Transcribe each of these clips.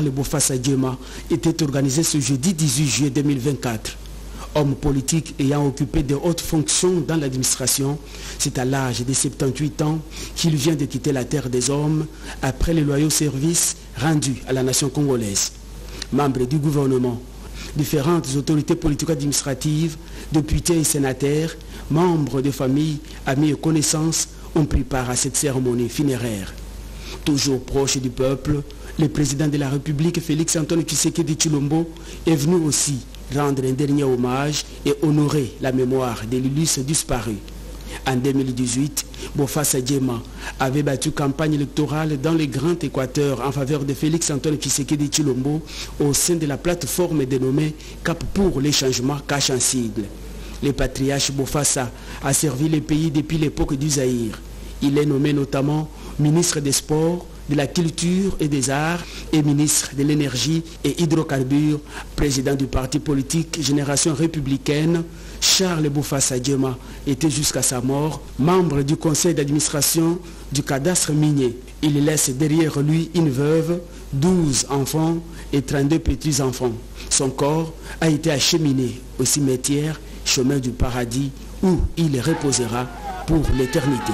Charles Bofassa Djema était organisé ce jeudi 18 juillet 2024. Homme politique ayant occupé de hautes fonctions dans l'administration, c'est à l'âge de 78 ans qu'il vient de quitter la terre des hommes après les loyaux services rendus à la nation congolaise. Membre du gouvernement, différentes autorités politico-administratives, députés et sénateurs, membres de familles, amis et connaissances ont pris part à cette cérémonie funéraire. Toujours proche du peuple, le président de la République, Félix Antoine Tshisekedi Tshilombo, est venu aussi rendre un dernier hommage et honorer la mémoire de l'illustre disparu. En 2018, Bofassa Djema avait battu campagne électorale dans le Grand Équateur en faveur de Félix Antoine Tshisekedi Tshilombo au sein de la plateforme dénommée Cap pour les changements cache un sigle. Le patriarche Bofassa a servi le pays depuis l'époque du Zaïre. Il est nommé notamment ministre des Sports, de la Culture et des Arts et ministre de l'Énergie et Hydrocarbures, président du parti politique Génération Républicaine. Charles Bofassa Djema était jusqu'à sa mort membre du conseil d'administration du cadastre minier. Il laisse derrière lui une veuve, 12 enfants et 32 petits-enfants. Son corps a été acheminé au cimetière Chemin du Paradis où il reposera pour l'éternité.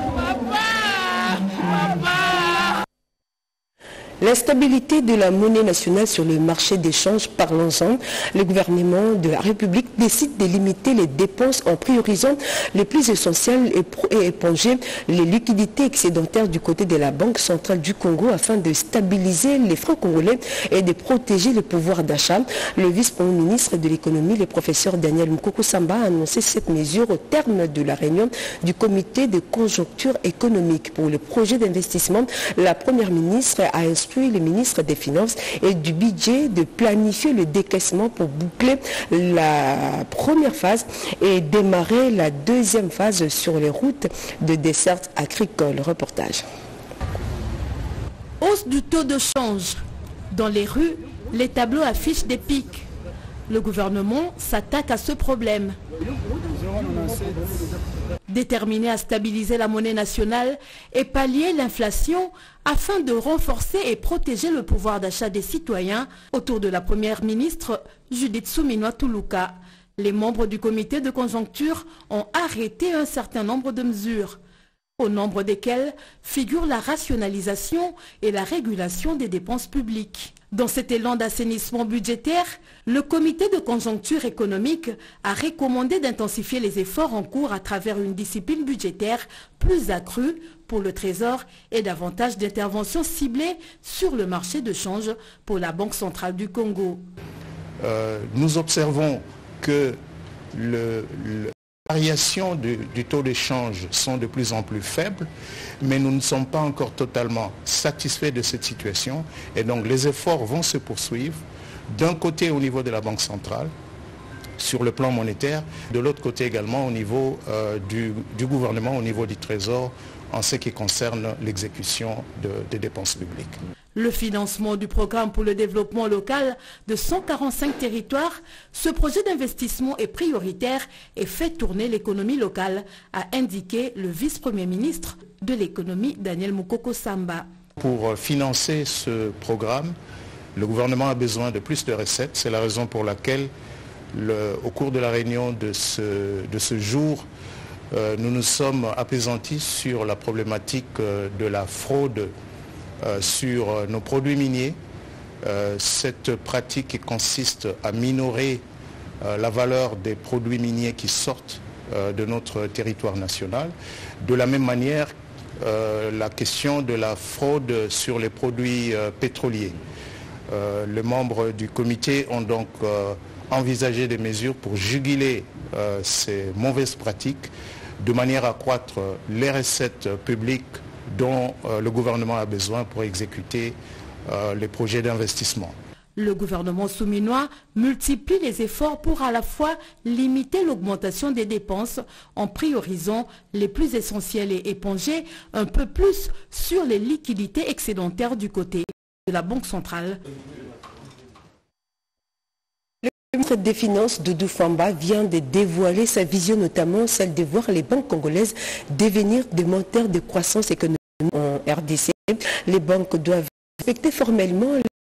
La stabilité de la monnaie nationale sur le marché d'échange, parlons-en. Le gouvernement de la République décide de limiter les dépenses en priorisant les plus essentielles et éponger les liquidités excédentaires du côté de la Banque centrale du Congo afin de stabiliser les francs congolais et de protéger le pouvoir d'achat. Le vice-premier ministre de l'économie, le professeur Daniel Mukoko Samba, a annoncé cette mesure au terme de la réunion du comité de conjoncture économique. Pour le projet d'investissement, la première ministre a instruit le ministre des Finances et du Budget de planifier le décaissement pour boucler la première phase et démarrer la deuxième phase sur les routes de desserte agricole. Reportage. Hausse du taux de change. Dans les rues, les tableaux affichent des pics. Le gouvernement s'attaque à ce problème. Déterminé à stabiliser la monnaie nationale et pallier l'inflation afin de renforcer et protéger le pouvoir d'achat des citoyens, autour de la première ministre Judith Suminwa Tuluka, les membres du comité de conjoncture ont arrêté un certain nombre de mesures, au nombre desquelles figure la rationalisation et la régulation des dépenses publiques. Dans cet élan d'assainissement budgétaire, le comité de conjoncture économique a recommandé d'intensifier les efforts en cours à travers une discipline budgétaire plus accrue pour le Trésor et davantage d'interventions ciblées sur le marché de change pour la Banque centrale du Congo. Nous observons que les variations du taux d'échange sont de plus en plus faibles, mais nous ne sommes pas encore totalement satisfaits de cette situation et donc les efforts vont se poursuivre d'un côté au niveau de la Banque centrale sur le plan monétaire, de l'autre côté également au niveau du gouvernement, au niveau du Trésor en ce qui concerne l'exécution des dépenses publiques. Le financement du programme pour le développement local de 145 territoires, ce projet d'investissement est prioritaire et fait tourner l'économie locale, a indiqué le vice-premier ministre de l'économie Daniel Mukoko Samba. Pour financer ce programme, le gouvernement a besoin de plus de recettes. C'est la raison pour laquelle, au cours de la réunion de ce jour, nous nous sommes apaisantis sur la problématique de la fraude sur nos produits miniers. Cette pratique qui consiste à minorer la valeur des produits miniers qui sortent de notre territoire national. De la même manière, la question de la fraude sur les produits pétroliers. Les membres du comité ont donc envisagé des mesures pour juguler ces mauvaises pratiques de manière à accroître les recettes publiques dont le gouvernement a besoin pour exécuter les projets d'investissement. Le gouvernement souminois multiplie les efforts pour à la fois limiter l'augmentation des dépenses en priorisant les plus essentielles et éponger un peu plus sur les liquidités excédentaires du côté de la Banque centrale. Le ministre des Finances, Doudou Famba, vient de dévoiler sa vision, notamment celle de voir les banques congolaises devenir des moteurs de croissance économique en RDC. Les banques doivent respecter formellement les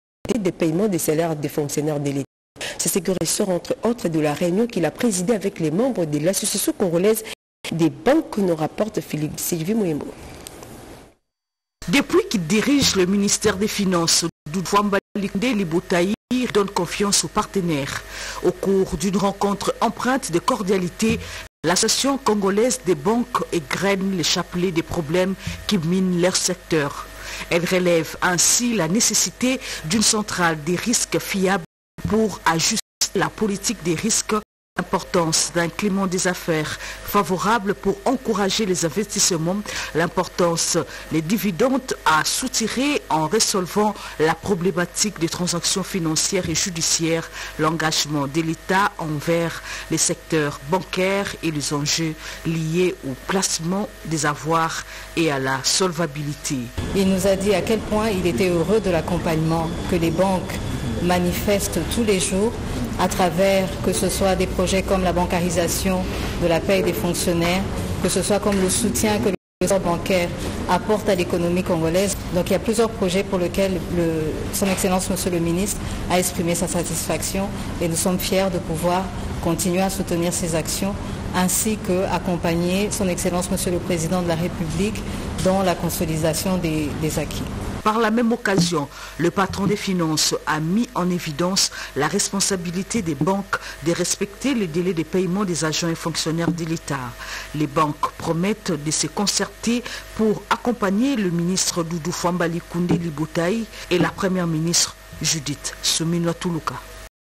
des paiements des salaires des fonctionnaires de l'État. C'est ce que ressort entre autres de la réunion qu'il a présidée avec les membres de l'association congolaise des banques, nous rapporte Philippe Sylvie Mouyembo. Depuis qu'il dirige le ministère des Finances, Doudouamba Libotaï donne confiance aux partenaires. Au cours d'une rencontre empreinte de cordialité, l'association congolaise des banques égrène les chapelets des problèmes qui minent leur secteur. Elle relève ainsi la nécessité d'une centrale des risques fiable pour ajuster la politique des risques, l'importance d'un climat des affaires favorable pour encourager les investissements, l'importance des dividendes à soutirer en résolvant la problématique des transactions financières et judiciaires, l'engagement de l'État envers les secteurs bancaires et les enjeux liés au placement des avoirs et à la solvabilité. Il nous a dit à quel point il était heureux de l'accompagnement que les banques manifestent tous les jours à travers que ce soit des projets comme la bancarisation de la paie des fonctionnaires, que ce soit comme le soutien que le secteur bancaire apporte à l'économie congolaise. Donc il y a plusieurs projets pour lesquels Son Excellence Monsieur le Ministre a exprimé sa satisfaction et nous sommes fiers de pouvoir continuer à soutenir ces actions ainsi qu'accompagner Son Excellence Monsieur le Président de la République dans la consolidation des acquis. Par la même occasion, le patron des finances a mis en évidence la responsabilité des banques de respecter les délais de paiement des agents et fonctionnaires de l'État. Les banques promettent de se concerter pour accompagner le ministre Doudou Fambali Koundé Libotaï et la première ministre Judith Suminwa Tuluka.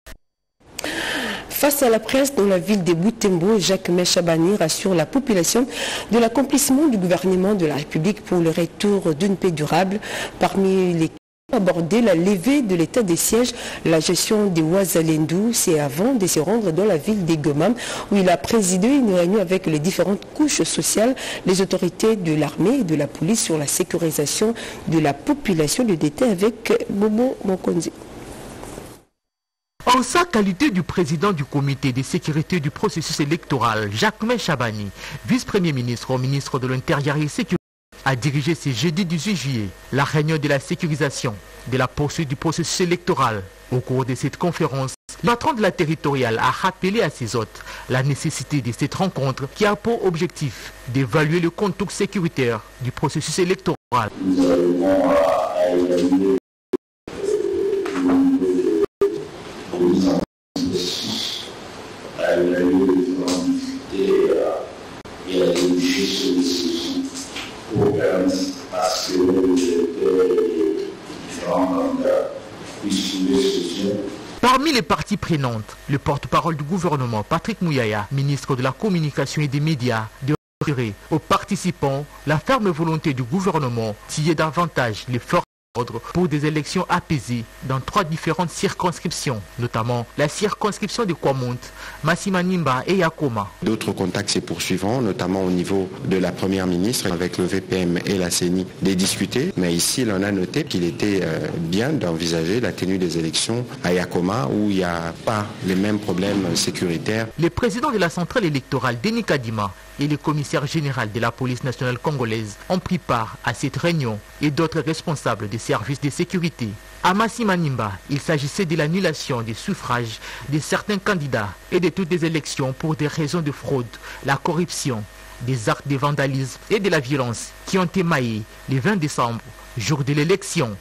Face à la presse dans la ville de Butembo, Jacques Chabani rassure la population de l'accomplissement du gouvernement de la République pour le retour d'une paix durable. Parmi les abordé la levée de l'état de siège, la gestion des Ouazalendou, c'est avant de se rendre dans la ville de Goma où il a présidé une réunion avec les différentes couches sociales, les autorités de l'armée et de la police sur la sécurisation de la population. De détail avec Bobo Mokonzi. En sa qualité du président du comité de sécurité du processus électoral, Jacques Chabani, vice-premier ministre au ministre de l'Intérieur et Sécurité, a dirigé ce jeudi 18 juillet la réunion de la sécurisation de la poursuite du processus électoral. Au cours de cette conférence, le patron de la territoriale a rappelé à ses hôtes la nécessité de cette rencontre qui a pour objectif d'évaluer le contour sécuritaire du processus électoral. Nous arrivons à évaluer les différentes difficultés et à déboucher sur des solutions pour permettre à ce que les différents candidats puissent trouver solution. Parmi les parties prenantes, le porte-parole du gouvernement, Patrick Mouyaya, ministre de la Communication et des Médias, de rassurer aux participants la ferme volonté du gouvernement d'y davantage les forces pour des élections apaisées dans 3 différentes circonscriptions, notamment la circonscription de Kwamont, Massimanimba et Yakoma. D'autres contacts se poursuivront, notamment au niveau de la première ministre avec le VPM et la CENI, de discuter. Mais ici, on a noté qu'il était bien d'envisager la tenue des élections à Yakoma où il n'y a pas les mêmes problèmes sécuritaires. Le président de la centrale électorale, Denis Kadima, et le commissaire général de la police nationale congolaise ont pris part à cette réunion et d'autres responsables des services de sécurité. À Massimanimba, il s'agissait de l'annulation des suffrages de certains candidats et de toutes les élections pour des raisons de fraude, la corruption, des actes de vandalisme et de la violence qui ont émaillé le 20 décembre, jour de l'élection.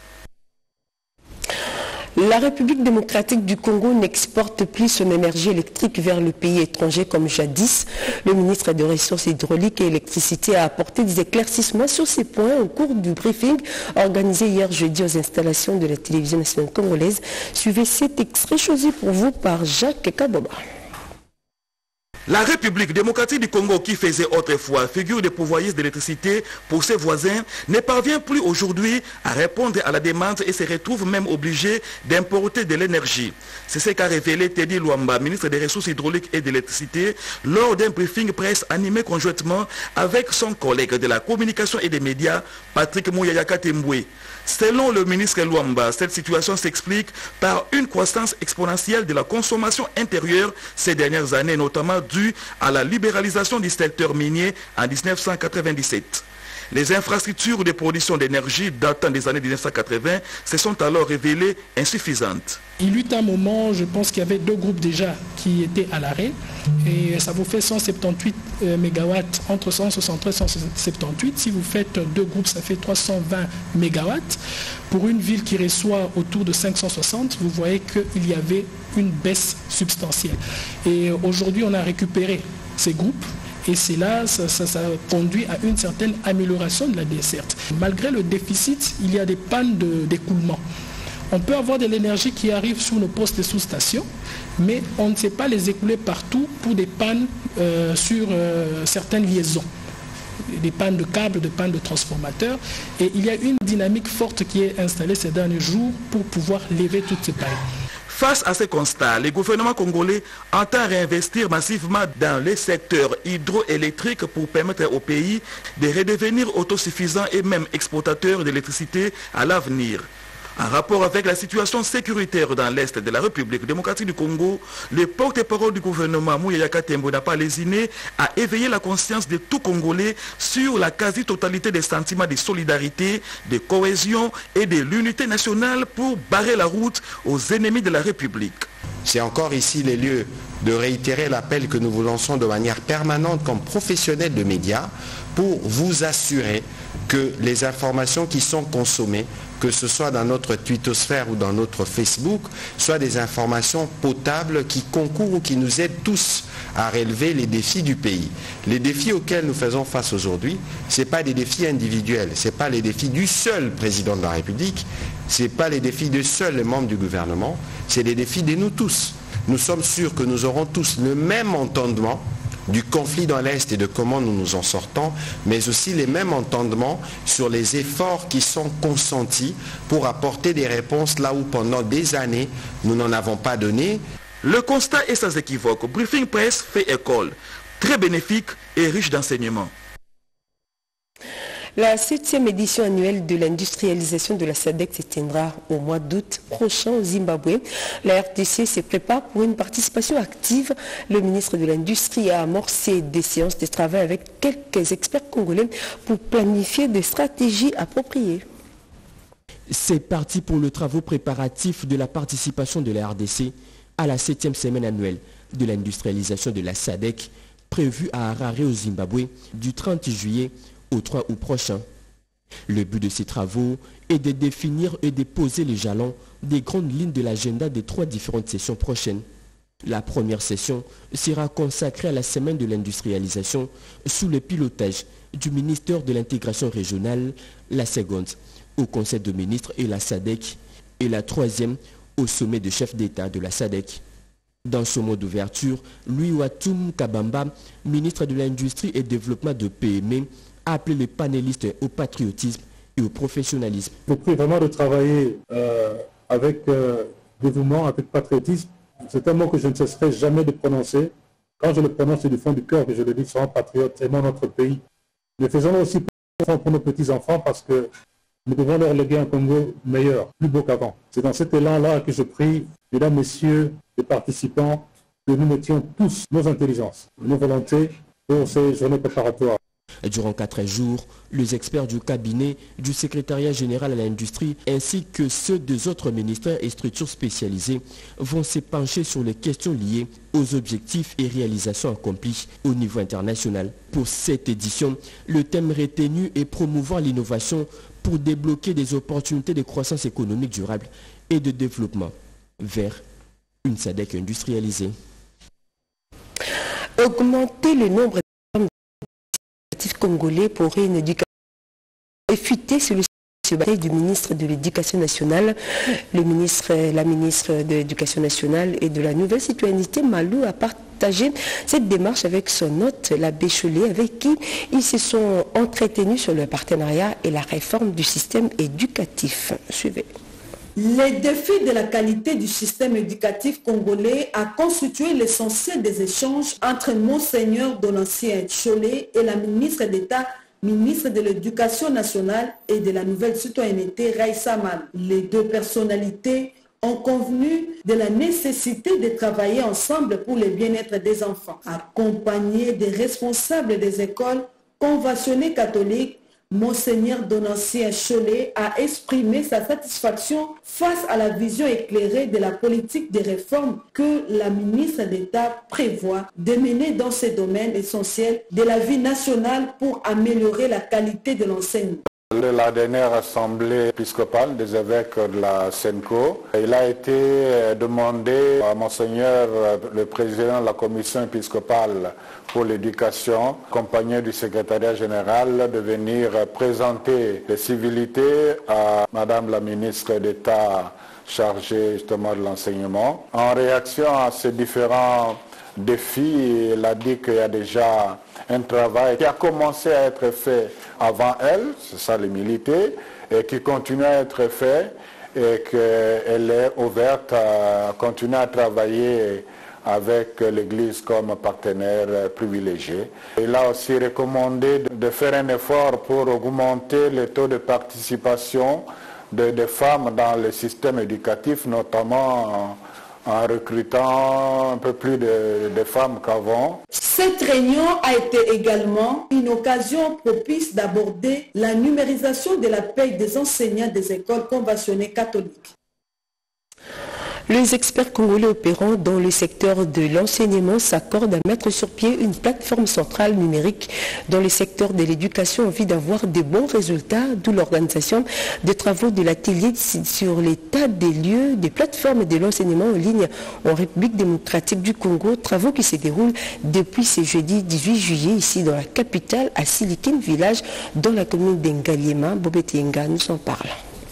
La République démocratique du Congo n'exporte plus son énergie électrique vers le pays étranger comme jadis. Le ministre des Ressources hydrauliques et électricité a apporté des éclaircissements sur ces points au cours du briefing organisé hier jeudi aux installations de la télévision nationale congolaise. Suivez cet extrait choisi pour vous par Jacques Kaboba. La République démocratique du Congo, qui faisait autrefois figure de pourvoyeuse d'électricité pour ses voisins, ne parvient plus aujourd'hui à répondre à la demande et se retrouve même obligée d'importer de l'énergie. C'est ce qu'a révélé Teddy Luamba, ministre des Ressources hydrauliques et de l'électricité, lors d'un briefing presse animé conjointement avec son collègue de la communication et des médias, Patrick Mouyaya Katemboué. Selon le ministre Luamba, cette situation s'explique par une croissance exponentielle de la consommation intérieure ces dernières années, notamment due à la libéralisation du secteur minier en 1997. Les infrastructures de production d'énergie datant des années 1980 se sont alors révélées insuffisantes. Il y eut un moment, je pense qu'il y avait 2 groupes déjà qui étaient à l'arrêt et ça vous fait 178 MW, entre 163 et 178. Si vous faites 2 groupes, ça fait 320 MW. Pour une ville qui reçoit autour de 560, vous voyez qu'il y avait une baisse substantielle. Et aujourd'hui, on a récupéré ces groupes. Et c'est là, ça conduit à une certaine amélioration de la desserte. Malgré le déficit, il y a des pannes d'écoulement. On peut avoir de l'énergie qui arrive sur nos postes et sous-stations, mais on ne sait pas les écouler partout pour des pannes sur certaines liaisons. Des pannes de câbles, des pannes de transformateurs. Et il y a une dynamique forte qui est installée ces derniers jours pour pouvoir lever toutes ces pannes. Face à ces constats, le gouvernement congolais entend réinvestir massivement dans les secteurs hydroélectriques pour permettre au pays de redevenir autosuffisant et même exportateur d'électricité à l'avenir. En rapport avec la situation sécuritaire dans l'Est de la République démocratique du Congo, le porte-parole du gouvernement Mouyaya Katembo n'a pas lésiné à éveiller la conscience de tout Congolais sur la quasi-totalité des sentiments de solidarité, de cohésion et de l'unité nationale pour barrer la route aux ennemis de la République. C'est encore ici les lieux de réitérer l'appel que nous vous lançons de manière permanente comme professionnels de médias pour vous assurer que les informations qui sont consommées, que ce soit dans notre twittosphère ou dans notre Facebook, soient des informations potables qui concourent ou qui nous aident tous à relever les défis du pays. Les défis auxquels nous faisons face aujourd'hui, ce n'est pas des défis individuels, ce n'est pas les défis du seul président de la République, ce n'est pas les défis de seuls les membres du gouvernement, c'est les défis de nous tous. Nous sommes sûrs que nous aurons tous le même entendement du conflit dans l'Est et de comment nous nous en sortons, mais aussi les mêmes entendements sur les efforts qui sont consentis pour apporter des réponses là où pendant des années nous n'en avons pas donné. Le constat est sans équivoque. Briefing Presse fait école, très bénéfique et riche d'enseignements. La 7e édition annuelle de l'industrialisation de la SADC se tiendra au mois d'août prochain au Zimbabwe. La RDC se prépare pour une participation active. Le ministre de l'Industrie a amorcé des séances de travail avec quelques experts congolais pour planifier des stratégies appropriées. C'est parti pour le travaux préparatif de la participation de la RDC à la 7e semaine annuelle de l'industrialisation de la SADC, prévue à Harare au Zimbabwe du 30 juillet au 3 août prochain. Le but de ces travaux est de définir et de poser les jalons des grandes lignes de l'agenda des 3 différentes sessions prochaines. La première session sera consacrée à la semaine de l'industrialisation sous le pilotage du ministère de l'intégration régionale, la seconde au Conseil de ministres et la SADC, et la troisième au sommet de chefs d'État de la SADC. Dans ce mot d'ouverture, Louis Watum Kabamba, ministre de l'Industrie et Développement de PME, a appelé les panélistes au patriotisme et au professionnalisme. Je prie vraiment de travailler avec dévouement, avec patriotisme. C'est un mot que je ne cesserai jamais de prononcer. Quand je le prononce, c'est du fond du cœur que je le dis, soyons patriotes, aimons notre pays. Mais faisons-le aussi pour nos petits-enfants parce que nous devons leur léguer un Congo meilleur, plus beau qu'avant. C'est dans cet élan-là que je prie, mesdames, messieurs, les participants, que nous mettions tous nos intelligences, nos volontés pour ces journées préparatoires. Durant 4 jours, les experts du cabinet du secrétariat général à l'industrie ainsi que ceux des autres ministères et structures spécialisées vont se pencher sur les questions liées aux objectifs et réalisations accomplies au niveau international. Pour cette édition, le thème retenu est promouvoir l'innovation pour débloquer des opportunités de croissance économique durable et de développement vers une SADC industrialisée. Augmenter le nombre congolais pour une éducation effutée sur le bataille du ministre de l'Éducation nationale. La ministre de l'Éducation nationale et de la nouvelle citoyenneté, Malou, a partagé cette démarche avec son hôte, l'abbé Cholet, avec qui ils se sont entretenus sur le partenariat et la réforme du système éducatif. Suivez. Les défis de la qualité du système éducatif congolais a constitué l'essentiel des échanges entre Monseigneur Donatien Cholet et la ministre d'État, ministre de l'Éducation nationale et de la nouvelle citoyenneté, Raissa Mal. Les deux personnalités ont convenu de la nécessité de travailler ensemble pour le bien-être des enfants, accompagnés des responsables des écoles conventionnées catholiques Monseigneur Donancien Cholet a exprimé sa satisfaction face à la vision éclairée de la politique de réforme que la ministre d'État prévoit de mener dans ces domaines essentiels de la vie nationale pour améliorer la qualité de l'enseignement. La dernière assemblée épiscopale des évêques de la SENCO, il a été demandé à Monseigneur, le président de la commission épiscopale pour l'éducation, accompagné du secrétariat général, de venir présenter les civilités à Madame la ministre d'État chargée justement de l'enseignement. En réaction à ces différents défis, il a dit qu'il y a déjà un travail qui a commencé à être fait avant elle, c'est ça l'humilité, et qui continue à être fait et qu'elle est ouverte à continuer à travailler avec l'Église comme partenaire privilégié. Il a aussi recommandé de faire un effort pour augmenter le taux de participation des femmes dans le système éducatif, notamment en recrutant un peu plus de femmes qu'avant. Cette réunion a été également une occasion propice d'aborder la numérisation de la paie des enseignants des écoles conventionnées catholiques. Les experts congolais opérant dans le secteur de l'enseignement s'accordent à mettre sur pied une plateforme centrale numérique dans le secteur de l'éducation en vue d'avoir de bons résultats, d'où l'organisation des travaux de l'atelier sur l'état des lieux des plateformes de l'enseignement en ligne en République démocratique du Congo, travaux qui se déroulent depuis ce jeudi 18 juillet ici dans la capitale à Silikine Village dans la commune d'Engaliema. Bobetienga nous en parle.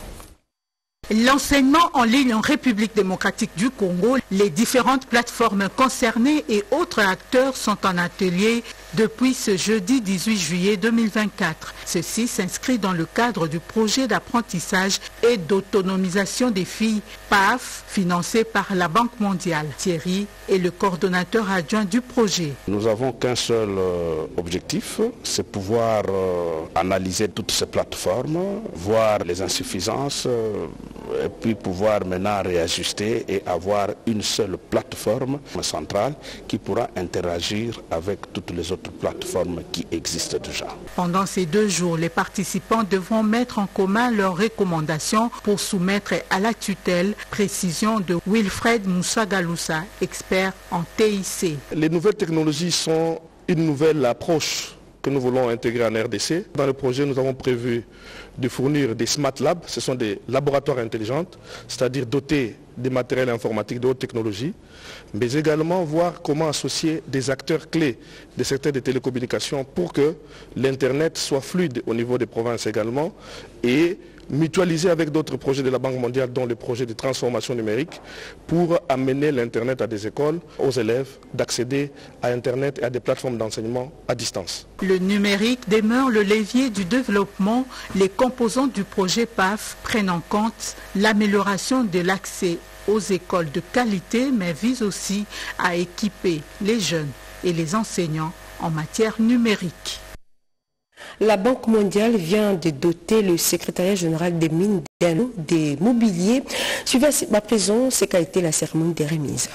L'enseignement en ligne en République démocratique du Congo, les différentes plateformes concernées et autres acteurs sont en atelier depuis ce jeudi 18 juillet 2024. Ceci s'inscrit dans le cadre du projet d'apprentissage et d'autonomisation des filles PAF, financé par la Banque mondiale. Thierry est le coordonnateur adjoint du projet. Nous n'avons qu'un seul objectif, c'est pouvoir analyser toutes ces plateformes, voir les insuffisances, et puis pouvoir maintenant réajuster et avoir une seule plateforme centrale qui pourra interagir avec toutes les autres plateformes qui existent déjà. Pendant ces 2 jours, les participants devront mettre en commun leurs recommandations pour soumettre à la tutelle. Précision de Wilfred Moussagaloussa, expert en TIC. Les nouvelles technologies sont une nouvelle approche que nous voulons intégrer en RDC. Dans le projet, nous avons prévu de fournir des Smart Labs, ce sont des laboratoires intelligents, c'est-à-dire dotés des matériels informatiques de haute technologie, mais également voir comment associer des acteurs clés des secteurs des télécommunications pour que l'Internet soit fluide au niveau des provinces également et mutualiser avec d'autres projets de la Banque mondiale, dont le projet de transformation numérique, pour amener l'Internet à des écoles, aux élèves, d'accéder à Internet et à des plateformes d'enseignement à distance. Le numérique demeure le levier du développement. Les composants du projet PAF prennent en compte l'amélioration de l'accès aux écoles de qualité, mais visent aussi à équiper les jeunes et les enseignants en matière numérique. La Banque mondiale vient de doter le secrétariat général des mines des mobiliers. Suivez à présent ce qu'a été la cérémonie des remises.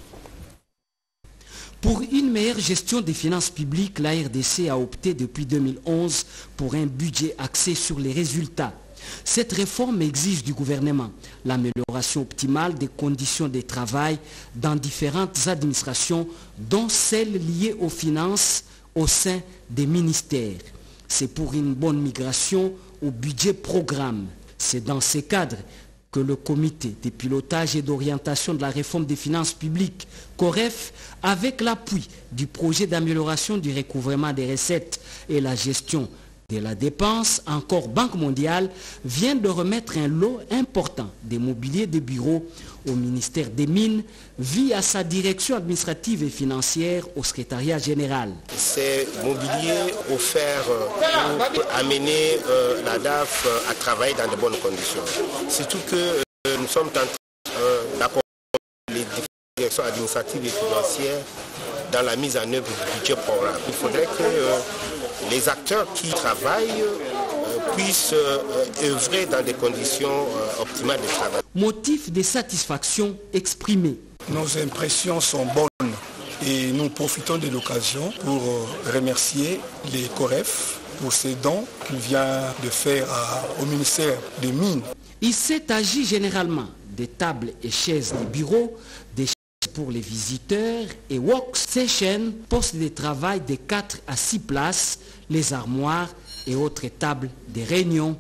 Pour une meilleure gestion des finances publiques, la RDC a opté depuis 2011 pour un budget axé sur les résultats. Cette réforme exige du gouvernement l'amélioration optimale des conditions de travail dans différentes administrations, dont celles liées aux finances au sein des ministères. C'est pour une bonne migration au budget programme. C'est dans ces cadres que le comité de pilotage et d'orientation de la réforme des finances publiques, COREF, avec l'appui du projet d'amélioration du recouvrement des recettes et la gestion de la dépense, encore Banque mondiale, vient de remettre un lot important des mobiliers de bureaux au ministère des Mines via sa direction administrative et financière au secrétariat général. Ces mobiliers offerts pour amener la DAF à travailler dans de bonnes conditions. Surtout que nous sommes en train d'accompagner les directions administratives et financières dans la mise en œuvre du budget programme. Il faudrait que les acteurs qui travaillent puissent œuvrer dans des conditions optimales de travail. Motif de satisfaction exprimé. Nos impressions sont bonnes et nous profitons de l'occasion pour remercier les COREF pour ces dons qu'il vient de faire au ministère des Mines. Il s'est agi généralement des tables et chaises de bureau, des chaises pour les visiteurs et workstation, postes de travail de 4 à 6 places, les armoires et autres tables de réunion.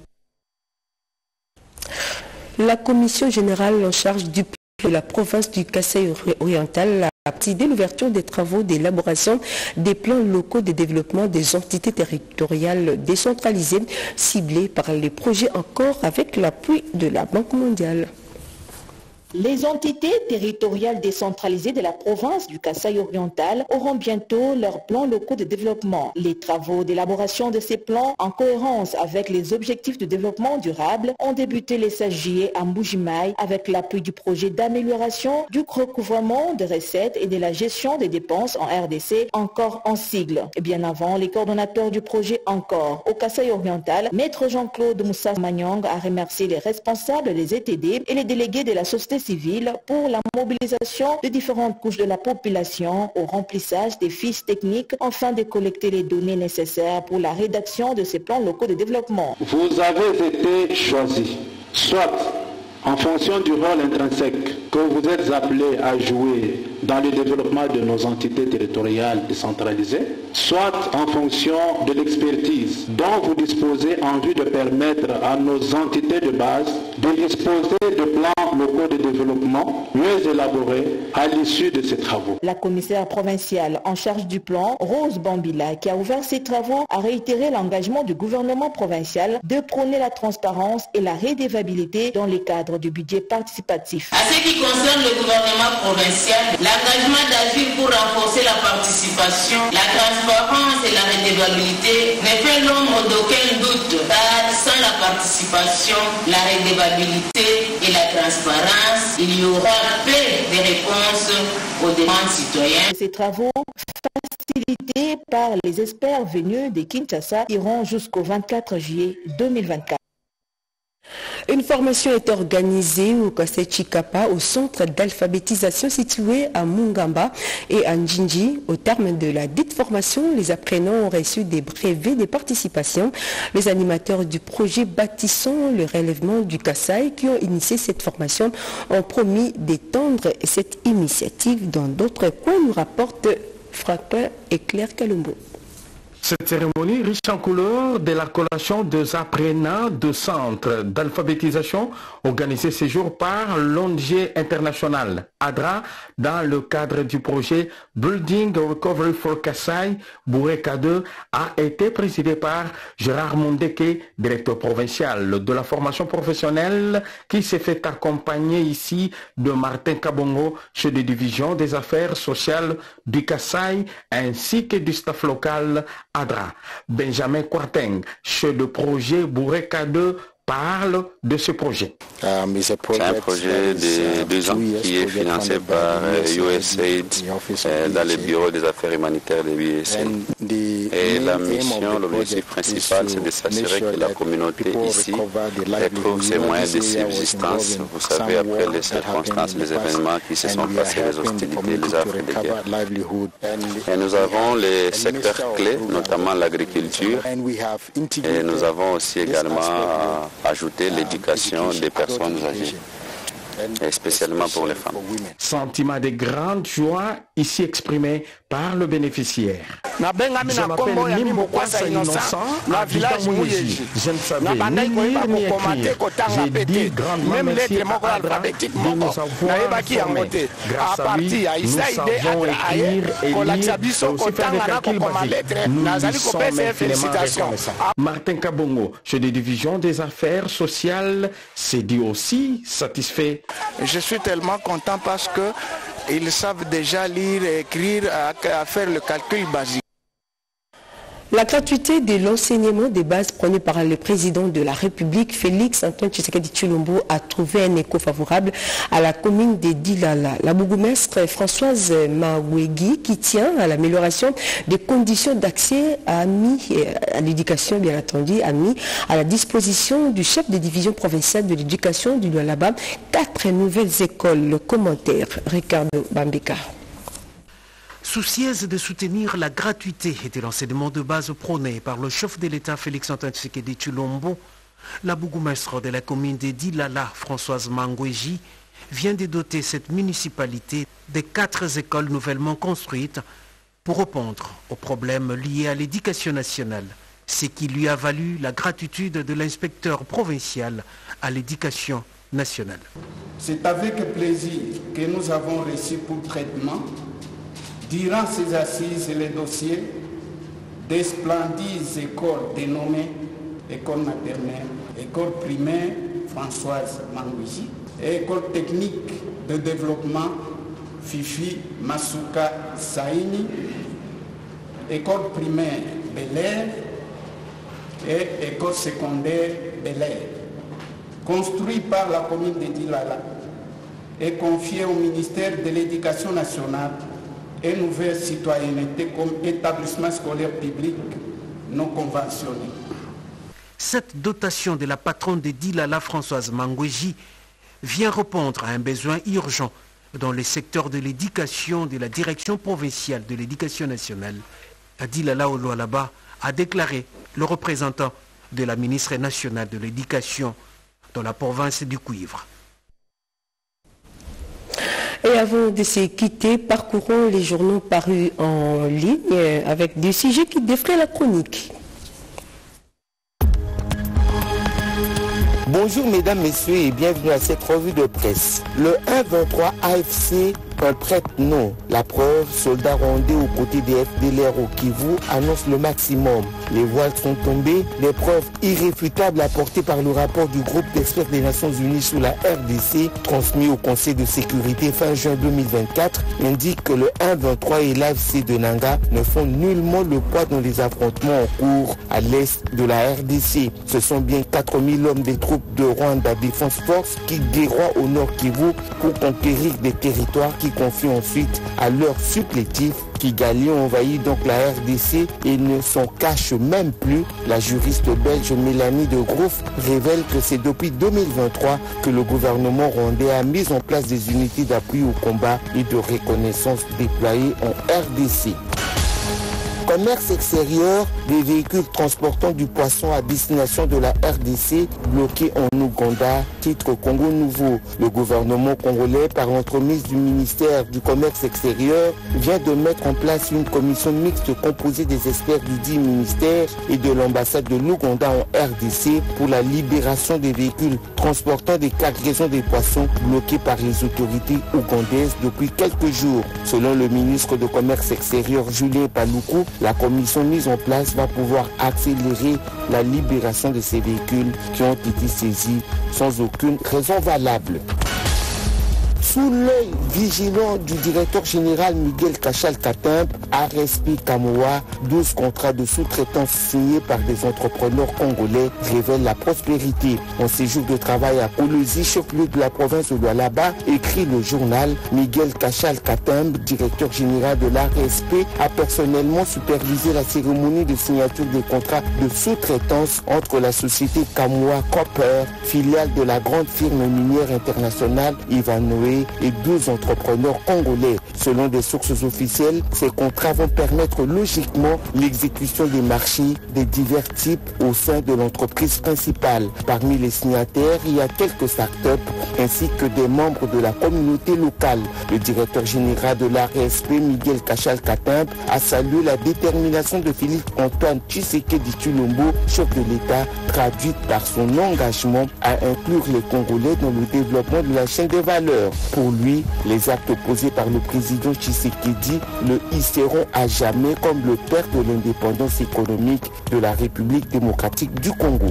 La commission générale en charge du plan de la province du Kasaï oriental a décidé l'ouverture des travaux d'élaboration des plans locaux de développement des entités territoriales décentralisées ciblées par les projets encore avec l'appui de la Banque mondiale. Les entités territoriales décentralisées de la province du Kasaï oriental auront bientôt leurs plans locaux de développement. Les travaux d'élaboration de ces plans, en cohérence avec les objectifs de développement durable, ont débuté les 16 juillet à Mbujimaï avec l'appui du projet d'amélioration du recouvrement de recettes et de la gestion des dépenses en RDC, encore en sigle. Et bien avant, les coordonnateurs du projet encore au Kasaï oriental, Maître Jean-Claude Moussa Magnang a remercié les responsables des ETD et les délégués de la société civile pour la mobilisation de différentes couches de la population au remplissage des fiches techniques afin de collecter les données nécessaires pour la rédaction de ces plans locaux de développement. Vous avez été choisi, soit en fonction du rôle intrinsèque que vous êtes appelé à jouer dans le développement de nos entités territoriales décentralisées, soit en fonction de l'expertise dont vous disposez en vue de permettre à nos entités de base de disposer de plans locaux de développement mieux élaborés à l'issue de ces travaux. La commissaire provinciale en charge du plan, Rose Bambila, qui a ouvert ces travaux, a réitéré l'engagement du gouvernement provincial de prôner la transparence et la redevabilité dans les cadres du budget participatif. À ce qui concerne le gouvernement provincial, l'engagement d'agir pour renforcer la participation, la transparence et la redevabilité ne fait l'ombre d'aucun doute, car sans la participation, la redevabilité et la transparence, il y aura peu de réponses aux demandes citoyennes. Ces travaux facilités par les experts venus de Kinshasa iront jusqu'au 24 juillet 2024. Une formation est organisée au Kasaï Chikapa, au centre d'alphabétisation situé à Mungamba et à Njinji. Au terme de la dite formation, les apprenants ont reçu des brevets de participation. Les animateurs du projet Bâtissons le relèvement du Kasaï qui ont initié cette formation ont promis d'étendre cette initiative dans d'autres coins, nous rapporte Frappin et Claire Kalumbo. Cette cérémonie riche en couleurs de la collation des apprenants de centre d'alphabétisation organisée ce jour par l'ONG internationale ADRA dans le cadre du projet Building Recovery for Kasaï Boureka 2 a été présidé par Gérard Mondeke, directeur provincial de la formation professionnelle qui s'est fait accompagner ici de Martin Kabongo, chef de division des affaires sociales du Kasaï ainsi que du staff local ADRA. Benjamin Kwarteng, chef de projet Boureka 2, parle de ce projet. C'est un projet de 2 ans qui est financé par USAID dans le bureau des affaires humanitaires de l'USAID. Et la mission, l'objectif principal, c'est de s'assurer que la communauté ici retrouve ses moyens de subsistance. Vous savez, après les circonstances, les événements qui se sont passés, les hostilités, les affres de guerre. Et nous avons les secteurs clés, notamment l'agriculture. Et nous avons aussi également ajouter l'éducation des personnes âgées, et spécialement pour les femmes. Sentiment de grande joie ici exprimé par le bénéficiaire. Je m'appelle Nimbo Kwasa Innocent, habitant Mouyeji. Je ne savais ni lire ni écrire. J'ai dit grandement merci à Adra de nous avoir formés. Grâce à lui, nous savons écrire et lire et aussi faire des calculs basiques. Nous lui sommes infiniment reconnaissants. Martin Kabongo, chef de division des affaires sociales, s'est dit aussi satisfait. Je suis tellement content parce qu'ils savent déjà lire et écrire, à faire le calcul basique. La gratuité de l'enseignement des bases prônée par le président de la République, Félix Antoine Tshisekedi Tshilombo, a trouvé un écho favorable à la commune de Dilala. La bourgmestre Françoise Mawegui, qui tient à l'amélioration des conditions d'accès à l'éducation, bien entendu, a mis à la disposition du chef de division provinciale de l'éducation du Lualaba 4 nouvelles écoles. Le commentaire, Ricardo Bambika. Soucieuse de soutenir la gratuité et de l'enseignement de base prôné par le chef de l'État Félix-Antoine Tshisekedi Tshilombo, la bourgmestre de la commune de Dilala, Françoise Mangweji, vient de doter cette municipalité de 4 écoles nouvellement construites pour répondre aux problèmes liés à l'éducation nationale, ce qui lui a valu la gratitude de l'inspecteur provincial à l'éducation nationale. C'est avec plaisir que nous avons reçu pour traitement, durant ces assises et les dossiers, des splendides écoles dénommées École maternelle, École primaire Françoise Mangweji et École technique de développement Fifi Masuka Saini, École primaire Bel-Air et École secondaire Bel-Air, construit par la commune de Dilala et confié au ministère de l'Éducation nationale et Nouvelle Citoyenneté comme établissement scolaire public non conventionné. Cette dotation de la patronne de Dilala, Françoise Mangweji, vient répondre à un besoin urgent dans le secteur de l'éducation de la direction provinciale de l'éducation nationale. Dilala Olualaba a déclaré le représentant de la ministre nationale de l'éducation dans la province du Cuivre. Et avant de se quitter, parcourons les journaux parus en ligne avec des sujets qui défraient la chronique. Bonjour mesdames, messieurs et bienvenue à cette revue de presse. Le 1-23 AFC, un prête non. La preuve, soldats rwandais aux côtés des FDLR au Kivu annonce le maximum. Les voiles sont tombées. Les preuves irréfutables apportées par le rapport du groupe d'experts des Nations Unies sur la RDC, transmis au Conseil de sécurité fin juin 2024, indiquent que le 1-23 et l'AFC de Nanga ne font nullement le poids dans les affrontements en cours à l'est de la RDC. Ce sont bien 4000 hommes des troupes de Rwanda Defense Force qui déroient au nord Kivu pour conquérir des territoires qui confient ensuite à leurs supplétifs. Kigali envahit donc la RDC et ne s'en cache même plus. La juriste belge Mélanie de Groof révèle que c'est depuis 2023 que le gouvernement rwandais a mis en place des unités d'appui au combat et de reconnaissance déployées en RDC. Commerce extérieur, des véhicules transportant du poisson à destination de la RDC bloqués en Ouganda, titre Congo Nouveau. Le gouvernement congolais, par l'entremise du ministère du Commerce extérieur, vient de mettre en place une commission mixte composée des experts du dit ministère et de l'ambassade de l'Ouganda en RDC pour la libération des véhicules transportant des cargaisons de poissons bloqués par les autorités ougandaises depuis quelques jours. Selon le ministre de Commerce extérieur Julien Paluku, la commission mise en place va pouvoir accélérer la libération de ces véhicules qui ont été saisis sans aucune raison valable. Sous l'œil vigilant du directeur général Miguel Kachal-Katembe, RSP Kamoa, 12 contrats de sous-traitance signés par des entrepreneurs congolais révèlent la prospérité. En séjour de travail à Kolwezi, chef-lieu de la province de Lualaba, écrit le journal, Miguel Kachal-Katembe, directeur général de l'RSP, a personnellement supervisé la cérémonie de signature des contrats de sous-traitance entre la société Kamoa Copper, filiale de la grande firme minière internationale Ivanhoe, et 12 entrepreneurs congolais. Selon des sources officielles, ces contrats vont permettre logiquement l'exécution des marchés de divers types au sein de l'entreprise principale. Parmi les signataires, il y a quelques startups ainsi que des membres de la communauté locale. Le directeur général de l'ARSP, Miguel Kachal-Katembe, a salué la détermination de Philippe Antoine Tshisekedi Tshilombo, chef de l'État, traduite par son engagement à inclure les Congolais dans le développement de la chaîne des valeurs. Pour lui, les actes posés par le président Tshisekedi le hisseront à jamais comme le père de l'indépendance économique de la République démocratique du Congo.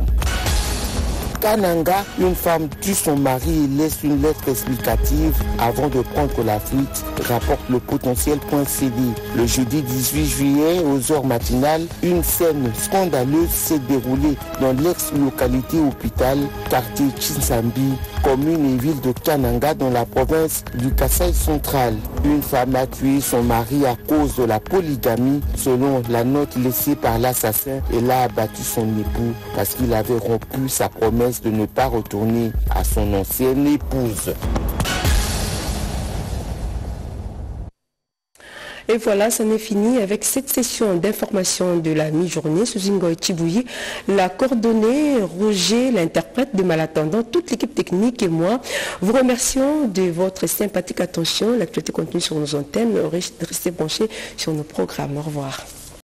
Kananga, une femme tue son mari et laisse une lettre explicative avant de prendre la fuite, rapporte le potentiel.cd. Le jeudi 18 juillet, aux heures matinales, une scène scandaleuse s'est déroulée dans l'ex-localité hôpital, quartier Chinsambi, commune et ville de Kananga dans la province du Kasaï central. Une femme a tué son mari à cause de la polygamie. Selon la note laissée par l'assassin, elle a abattu son époux parce qu'il avait rompu sa promesse de ne pas retourner à son ancienne épouse. Et voilà, ça n'est fini avec cette session d'information de la mi-journée. Suzingo Chibouyi l'a coordonné, Roger, l'interprète de Malattendant, toute l'équipe technique et moi vous remercions de votre sympathique attention. L'actualité continue sur nos antennes. Restez branchés sur nos programmes. Au revoir.